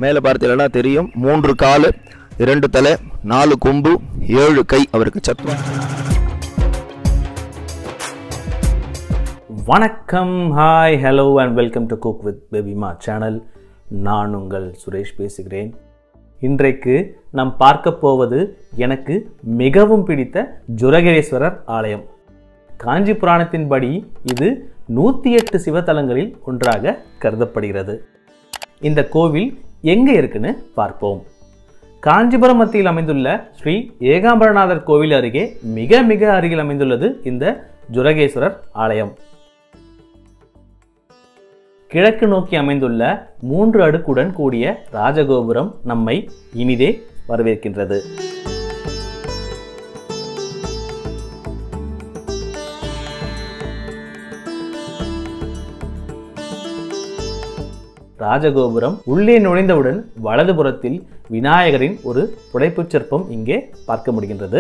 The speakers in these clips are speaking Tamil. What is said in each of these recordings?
மேலே பார்த்தீங்கன்னா தெரியும், 3 கால் 2 தலை 4 கொம்பு 7 கை அவருக்கு சத்துவம். வணக்கம், hi, hello and welcome to cook with Babyma channel. நான் உங்கள் சுரேஷ் பேசுகிறேன். இன்றைக்கு நாம் பார்க்க போவது எனக்கு மிகவும் பிடித்த ஜுரகேஸ்வரர் ஆலயம். காஞ்சி புராணத்தின்படி இது 108 சிவத்தலங்களில் ஒன்றாக கருதப்படுகிறது. இந்த கோவில் எங்கே இருக்குன்னு பார்ப்போம். காஞ்சிபுரம் மத்தியில் அமைந்துள்ள ஸ்ரீ ஏகாம்பரநாதர் கோவில் அருகே மிக மிக அருகில் அமைந்துள்ளது இந்த ஜுரகேஸ்வரர் ஆலயம். கிழக்கு நோக்கி அமைந்துள்ள 3 அடுக்குடன் கூடிய ராஜகோபுரம் நம்மை இனிதே வரவேற்கின்றது. ராஜகோபுரம் உள்ளே நுழைந்தவுடன் வலதுபுறத்தில் விநாயகரின் ஒரு புடைப்புச் சிற்பம் இங்கே பார்க்க முடிகின்றது.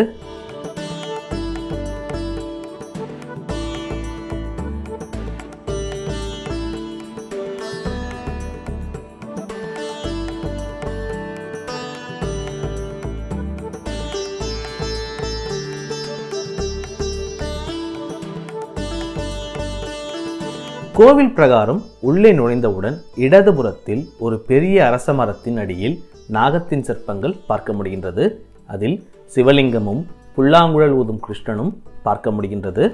கோவில் பிரகாரம் உள்ளே நுழைந்தவுடன் இடதுபுறத்தில் ஒரு பெரிய அரச மரத்தின் அடியில் நாகத்தின் சிற்பங்கள் பார்க்க முடிகின்றது. அதில் சிவலிங்கமும் புல்லாங்குழல் ஊதும் கிருஷ்ணனும் பார்க்க முடிகின்றது.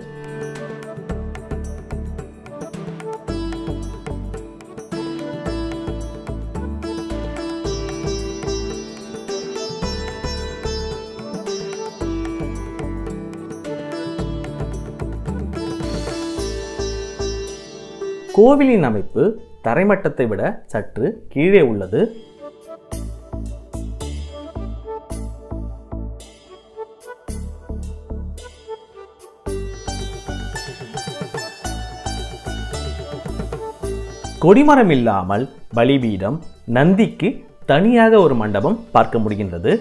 கோவிலின் அமைப்பு தரைமட்டத்தை விட சற்று கீழே உள்ளது. கொடிமரம் இல்லாமல் பலிபீடம், நந்திக்கு தனியாக ஒரு மண்டபம் பார்க்க முடிகின்றது.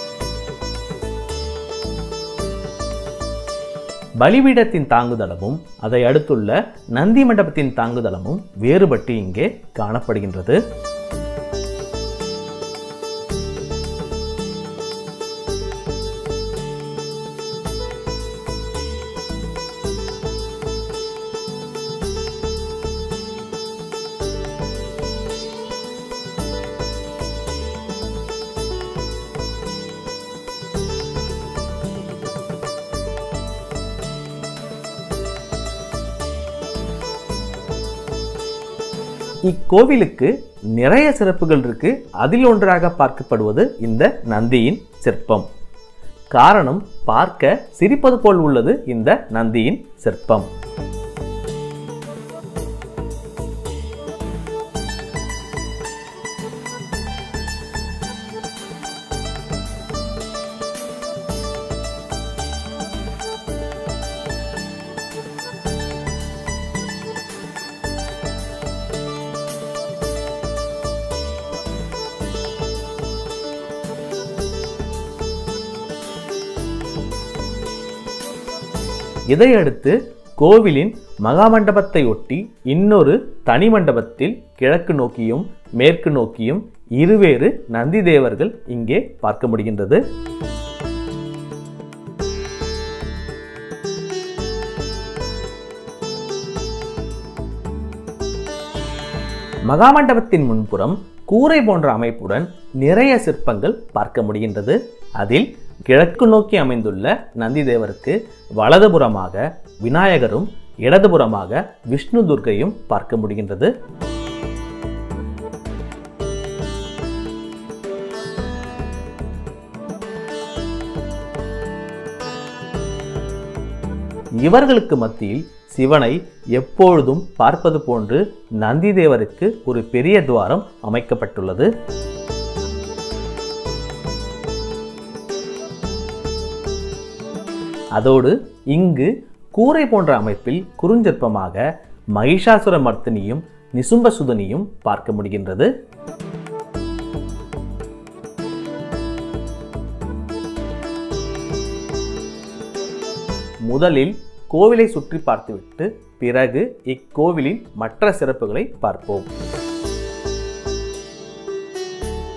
பலிபீடத்தின் தாங்குதளமும் அதை அடுத்துள்ள நந்தி மண்டபத்தின் தாங்குதளமும் வேறுபட்டு இங்கே காணப்படுகின்றது. இக்கோவிலுக்கு நிறைய சிறப்புகள் இருக்கு. அதில் ஒன்றாக பார்க்கப்படுவது இந்த நந்தியின் சிற்பம். காரணம், பார்க்க சிரிப்பது போல் உள்ளது இந்த நந்தியின் சிற்பம். இதையடுத்து கோவிலின் மகாமண்டபத்தை ஒட்டி இன்னொரு தனி மண்டபத்தில் கிழக்கு நோக்கியும் மேற்கு நோக்கியும் இருவேறு நந்தி தேவர்கள் இங்கே பார்க்க முடிகின்றது. மகாமண்டபத்தின் முன்புறம் கூரை போன்ற அமைப்புடன் நிறைய சிற்பங்கள் பார்க்க முடிகின்றது. அதில் கிழக்கு நோக்கி அமைந்துள்ள நந்தி தேவருக்கு வலதுபுறமாக விநாயகரும் இடதுபுறமாக விஷ்ணு துர்க்கையும் பார்க்க முடிகின்றது. இவர்களுக்கு மத்தியில் சிவனை எப்பொழுதும் பார்ப்பது போன்று நந்தி தேவருக்கு ஒரு பெரிய துவாரம் அமைக்கப்பட்டுள்ளது. அதோடு இங்கு கூரை போன்ற அமைப்பில் குறுஞ்சிற்பமாக மகிஷாசுர மர்த்தினியும் நிசும்பசுதனியும் பார்க்க முடிகின்றது. முதலில் கோவிலை சுற்றி பார்த்துவிட்டு பிறகு இக்கோவிலின் மற்ற சிறப்புகளை பார்ப்போம்.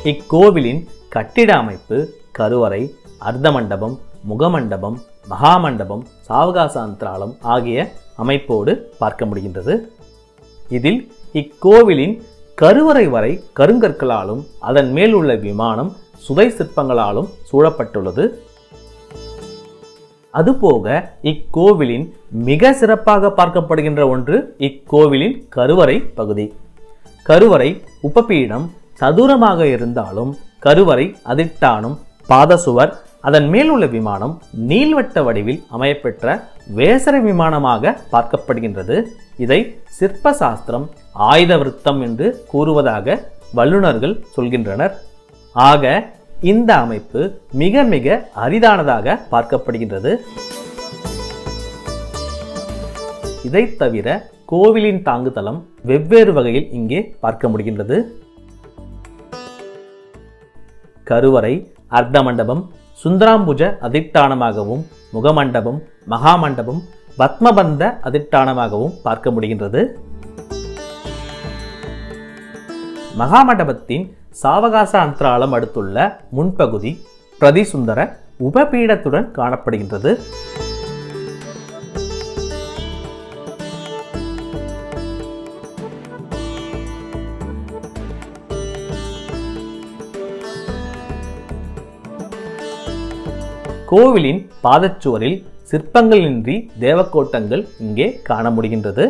இக்கோவிலின் கட்டிட அமைப்பு கருவறை, அர்த்த மண்டபம், முகமண்டபம், மகாமண்டபம், சாவகாச அந்தராளம் ஆகிய அமைப்போடு பார்க்க முடிகின்றது. இதில் இக்கோவிலின் கருவறை வரை கருங்கற்களாலும் அதன் மேல் உள்ள விமானம் சுதை சிற்பங்களாலும் சூழப்பட்டுள்ளது. அதுபோக இக்கோவிலின் மிக சிறப்பாக பார்க்கப்படுகின்ற ஒன்று இக்கோவிலின் கருவறை பகுதி. கருவறை உபபீடம் சதுரமாக இருந்தாலும் கருவறை அதிட்டானம், பாதசுவர், அதன் மேல் உள்ள விமானம் நீள்வட்ட வடிவில் அமையப்பெற்ற வேசர விமானமாக பார்க்கப்படுகின்றது. இதை சிற்ப சாஸ்திரம் ஆயுத விருத்தம் என்று கூறுவதாக வல்லுநர்கள் சொல்கின்றனர். ஆக இந்த அமைப்பு மிக மிக அரிதானதாக பார்க்கப்படுகின்றது. இதை தவிர கோவிலின் தாங்குதளம் வெவ்வேறு வகையில் இங்கே பார்க்க முடிகின்றது. கருவறை, அர்த்த மண்டபம் சுந்தராம்புஜ அதிட்டானமாகவும், முகமண்டபம், மகாமண்டபம் பத்மபந்த அதிட்டானமாகவும் பார்க்க முடிகின்றது. மகாமண்டபத்தின் சாவகாச அந்தராளம் அடுத்துள்ள முன்பகுதி பிரதிசுந்தர உபபீடத்துடன் காணப்படுகின்றது. கோவிலின் பாதச்சுவரில் சிற்பங்களின்றி தேவக்கோட்டங்கள் இங்கே காண முடிகின்றது.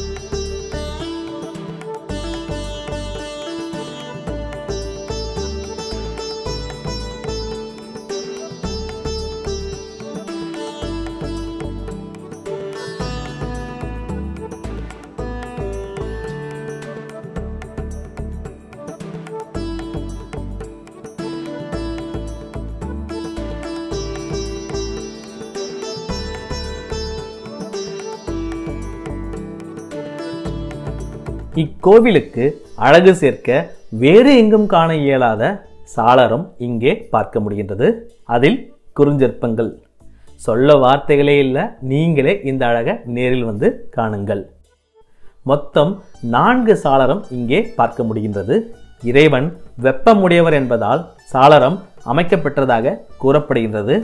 இக்கோவிலுக்கு அழகு சேர்க்க வேறு எங்கும் காண இயலாத சாளரம் இங்கே பார்க்க முடிகின்றது. அதில் குறுஞ்சிற்பங்கள். சொல்ல வார்த்தைகளே இல்லை, நீங்களே இந்த அழகை நேரில் வந்து காணுங்கள். மொத்தம் 4 சாளரம் இங்கே பார்க்க முடிகின்றது. இறைவன் வெப்பமுடையவர் என்பதால் சாளரம் அமைக்கப்பட்டதாக கூறப்படுகின்றது.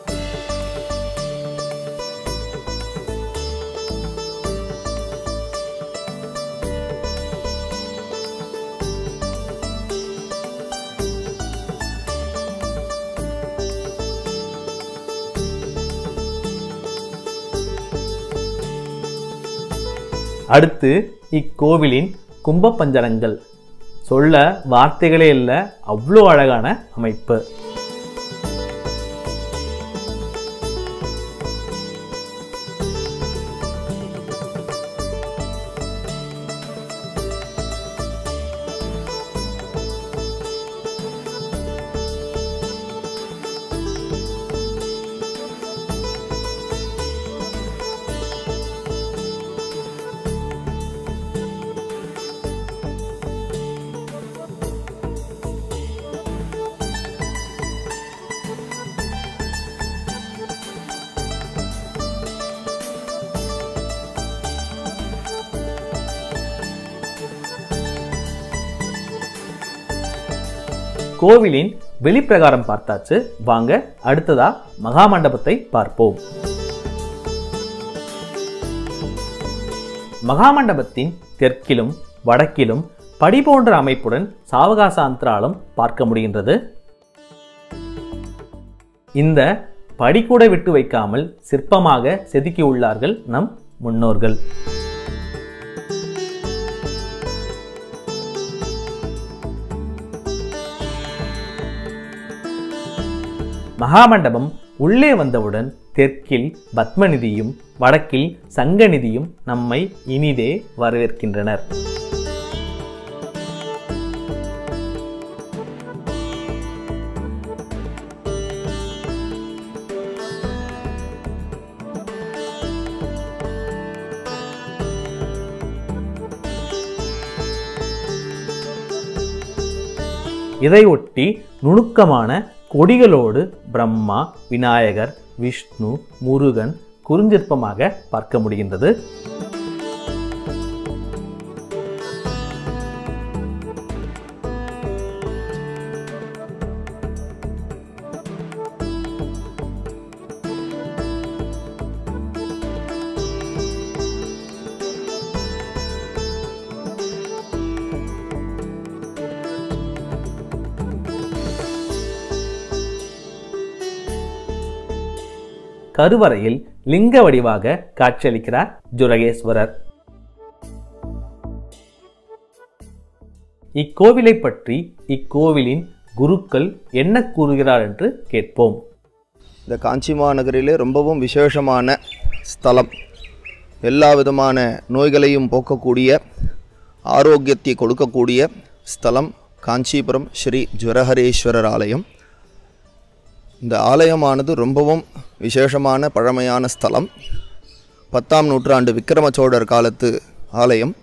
அடுத்து இக்கோவிலின் கும்பபஞ்சரங்கள். சொல்ல வார்த்தைகளே இல்லை, அவ்வளோ அழகான அமைப்பு. கோவிலின் வெளிப்பிரகாரம் பார்த்தாச்சு. வாங்க அடுத்ததா மகாமண்டபத்தை பார்ப்போம். மகாமண்டபத்தின் தெற்கிலும் வடக்கிலும் படி போன்ற அமைப்புடன் சாவகாச அந்தராளம் பார்க்க முடிகின்றது. இந்த படி கூட விட்டு வைக்காமல் சிற்பமாக செதுக்கியுள்ளார்கள் நம் முன்னோர்கள். மகாமண்டபம் உள்ளே வந்தவுடன் தெற்கில் பத்மநிதியும் வடக்கில் சங்கநிதியும் நம்மை இனிதே வரவேற்கின்றனர். இதையொட்டி நுணுக்கமான கொடிகளோடு பிரம்மா, விநாயகர், விஷ்ணு, முருகன் குறுஞ்சிற்பமாக பார்க்க முடிகின்றது. கருவறையில் லிங்க வடிவாக காட்சியளிக்கிறார் ஜுரகேஸ்வரர். இக்கோவிலை பற்றி இக்கோவிலின் குருக்கள் என்ன கூறுகிறார் என்று கேட்போம். இந்த காஞ்சி மாநகரிலே ரொம்பவும் விசேஷமான ஸ்தலம். எல்லா விதமான நோய்களையும் போக்கக்கூடிய, ஆரோக்கியத்தை கொடுக்கக்கூடிய ஸ்தலம் காஞ்சிபுரம் ஸ்ரீ ஜுரஹரேஸ்வரர் ஆலயம். இந்த ஆலயமானது ரொம்பவும் விசேஷமான பழமையான ஸ்தலம். 10ஆம் நூற்றாண்டு விக்ரம சோழர் காலத்து ஆலயம்.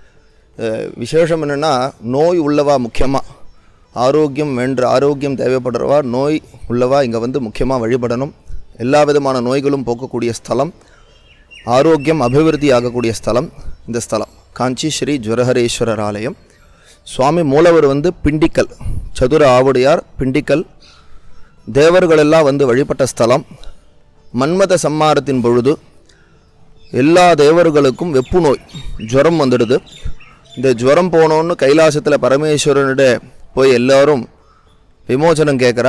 விசேஷம் என்னென்னா, நோய் உள்ளவா, முக்கியமாக ஆரோக்கியம் ஆரோக்கியம் தேவைப்படுறவா, நோய் உள்ளவா இங்கே வந்து முக்கியமாக வழிபடணும். எல்லா விதமான நோய்களும் போக்கக்கூடிய ஸ்தலம், ஆரோக்கியம் அபிவிருத்தி ஆகக்கூடிய ஸ்தலம் இந்த ஸ்தலம் காஞ்சி ஸ்ரீ ஜுரஹரேஸ்வரர் ஆலயம். சுவாமி மூலவர் வந்து பிண்டிக்கல், சதுர ஆவுடையார் பிண்டிக்கல். தேவர்களெல்லாம் வந்து வழிபட்ட ஸ்தலம். மன்மத சம்மாரத்தின் பொழுது எல்லா தேவர்களுக்கும் வெப்பு நோய், ஜுரம் வந்துடுது. இந்த ஜுரம் போனோன்னு கைலாசத்தில் பரமேஸ்வரனிட போய் எல்லோரும் விமோசனம் கேட்குறா.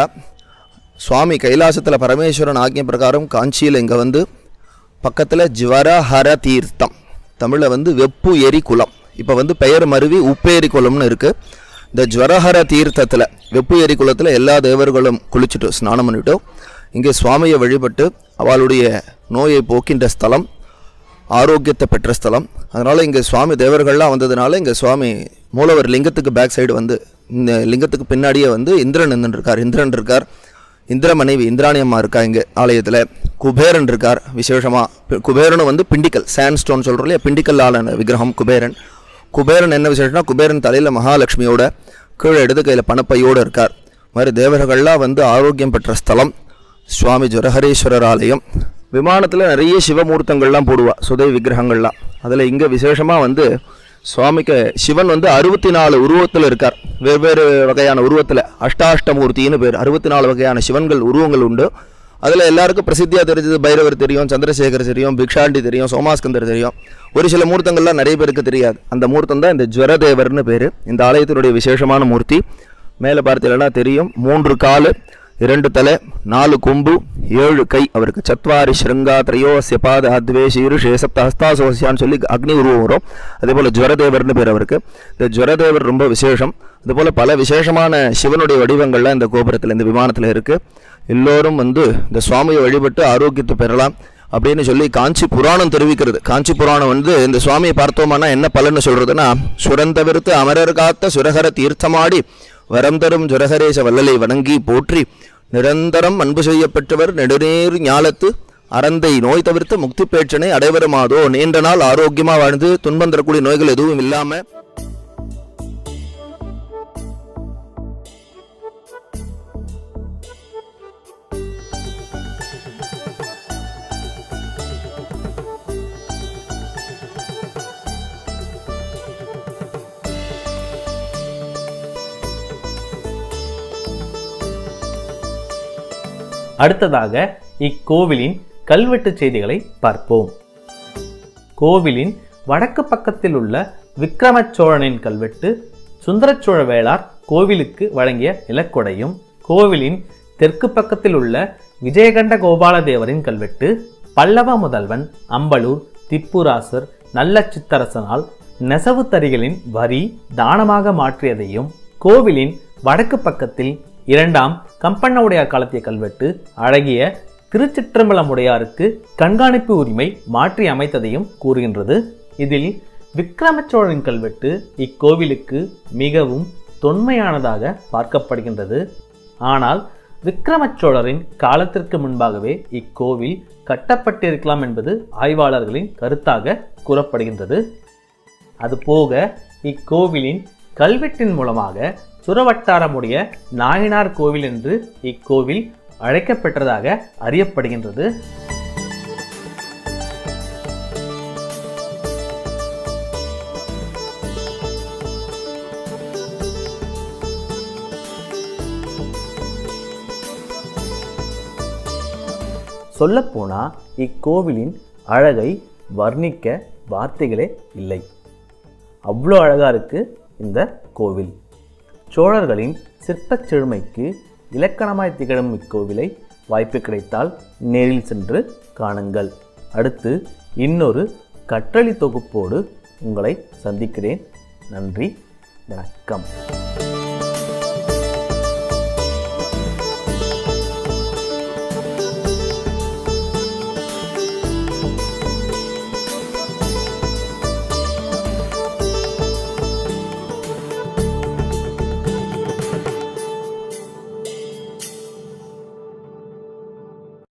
சுவாமி கைலாசத்தில் பரமேஸ்வரன் ஆக்ஞை பிரகாரம் காஞ்சியில் இங்கே வந்து பக்கத்தில் ஜுவரஹர தீர்த்தம், தமிழில் வந்து வெப்பு எரி குளம், இப்போ வந்து பெயர் மருவி உப்பேரி குளம்னு இருக்குது. இந்த ஜுவரஹர தீர்த்தத்தில் வெப்பு எரி குளத்தில் எல்லா தேவர்களும் குளிச்சுட்டு ஸ்நானம் பண்ணிவிட்டு இங்கே சுவாமியை வழிபட்டு அவளுடைய நோயை போக்கின்ற ஸ்தலம், ஆரோக்கியத்தை பெற்ற ஸ்தலம். அதனால் இங்கே சுவாமி தேவர்கள்லாம் வந்ததுனால இங்கே சுவாமி மூலவர் லிங்கத்துக்கு பேக் சைடு வந்து, இந்த லிங்கத்துக்கு பின்னாடியே வந்து இந்திரன் இருக்கார். இந்திர மனைவி இந்திராணி அம்மா இருக்கா இங்கே ஆலயத்தில். குபேரன் இருக்கார். விசேஷமாக குபேரனும் வந்து பிண்டிக்கல், சாண்ட்ஸ்டோன் சொல்கிறோம் இல்லையா, பிண்டிக்கல் ஆளான விக்கிரகம் குபேரன். குபேரன் என்ன விசேஷம்னா, குபேரன் தலையில் மகாலட்சுமியோட, கீழே இடது கையில் பணப்பையோடு இருக்கார். மாதிரி தேவர்கள்லாம் வந்து ஆரோக்கியம் பெற்ற ஸ்தலம் சுவாமி ஜுரஹரேஸ்வரர் ஆலயம். விமானத்தில் நிறைய சிவமூர்த்தங்கள்லாம் போடுவா, சுதை விக்கிரகங்கள்லாம். அதில் இங்கே விசேஷமாக வந்து சுவாமிக்கு சிவன் வந்து 64 உருவத்தில் இருக்கார். வெவ்வேறு வகையான உருவத்தில், அஷ்டாஷ்டமூர்த்தின்னு பேர். 64 வகையான சிவன்கள் உருவங்கள் உண்டு. அதில் எல்லாருக்கும் பிரசித்தியாக தெரிஞ்சது பைரவர் தெரியும், சந்திரசேகர் தெரியும், பிக்ஷாண்டி தெரியும், சோமாஸ்கந்தர் தெரியும். ஒரு சில மூர்த்தங்கள்லாம் நிறைய பேருக்கு தெரியாது. அந்த மூர்த்தம் தான் இந்த ஜுவரதேவர்னு பேர். இந்த ஆலயத்தினுடைய விசேஷமான மூர்த்தி. மேலே பார்த்தீங்கன்னா தெரியும், 3 காலு, 2 தலை, 4 கொம்பு, 7 கை அவருக்கு. சத்வாரி ஸ்ருங்கா திரையோஸ்ய பாத அத்வே சீருஷே சப்த ஹஸ்தாசோசியான்னு சொல்லி அக்னி உருவம் வரும். அதே போல் ஜுவரதேவர்னு பேர் அவருக்கு. இந்த ஜுவரதேவர் ரொம்ப விசேஷம். அதுபோல் பல விசேஷமான சிவனுடைய வடிவங்கள்லாம் இந்த கோபுரத்தில், இந்த விமானத்தில் இருக்குது. எல்லோரும் வந்து இந்த சுவாமியை வழிபட்டு ஆரோக்கியத்தை பெறலாம் அப்படின்னு சொல்லி காஞ்சி புராணம் தெரிவிக்கிறது. காஞ்சி புராணம் வந்து இந்த சுவாமியை பார்த்தோம்னா என்ன பலன்னு சொல்கிறதுனா, சுரந்தவிருத்து அமரர் காத்த சுரகர தீர்த்தமாடி வரம் தரும் ஜுரஹரேச வல்லலை வணங்கி போற்றி நிரந்தரம் அன்பு செய்யப்பட்டவர் நெடுநேர் ஞாலத்து அறந்தை நோய் தவிர்த்து முக்தி பேற்றனை அடைவருமாதோ. நீண்ட நாள் ஆரோக்கியமாக வாழ்ந்து துன்பம் தரக்கூடிய நோய்கள் எதுவும் இல்லாமல் அடுத்ததாக இக்கோவிலின் கல்வெட்டு செய்திகளை பார்ப்போம். கோவிலின் வடக்கு பக்கத்தில் உள்ள விக்ரம சோழனின் கல்வெட்டு சுந்தரச்சோழ வேளார் கோவிலுக்கு வழங்கிய நிலக்கொடையும், கோவிலின் தெற்கு பக்கத்தில் உள்ள விஜயகண்ட கோபாலதேவரின் கல்வெட்டு பல்லவ முதல்வன் அம்பலூர் திப்புராசர் நல்ல சித்தரசனால் நெசவு தறிகளின் வரி தானமாக மாற்றியதையும், கோவிலின் வடக்கு பக்கத்தில் 2ஆம் கம்பண்ணவுடையார் காலத்திய கல்வெட்டு அழகிய திருச்சிற்றம்பலமுடையாருக்கு கண்காணிப்பு உரிமை மாற்றி அமைத்ததையும் கூறுகின்றது. இதில் விக்ரமச்சோழரின் கல்வெட்டு இக்கோவிலுக்கு மிகவும் தொன்மையானதாக பார்க்கப்படுகின்றது. ஆனால் விக்ரமச்சோழரின் காலத்திற்கு முன்பாகவே இக்கோவில் கட்டப்பட்டிருக்கலாம் என்பது ஆய்வாளர்களின் கருத்தாக கூறப்படுகின்றது. அதுபோக இக்கோவிலின் கல்வெட்டின் மூலமாக சுரவட்டாரமுடைய நாயனார் கோவில் என்று இக்கோவில் அழைக்கப்பெற்றதாக அறியப்படுகின்றது. சொல்லப்போனா இக்கோவிலின் அழகை வர்ணிக்க வார்த்தைகளே இல்லை. அவ்வளோ அழகா இருக்கு இந்த கோவில். சோழர்களின் சிற்பச் செழுமைக்கு இலக்கணமாய் திகழும் இக்கோவிலை வாய்ப்பு கிடைத்தால் நேரில் சென்று காணுங்கள். அடுத்து இன்னொரு கற்றளி தொகுப்போடு உங்களை சந்திக்கிறேன். நன்றி, வணக்கம்.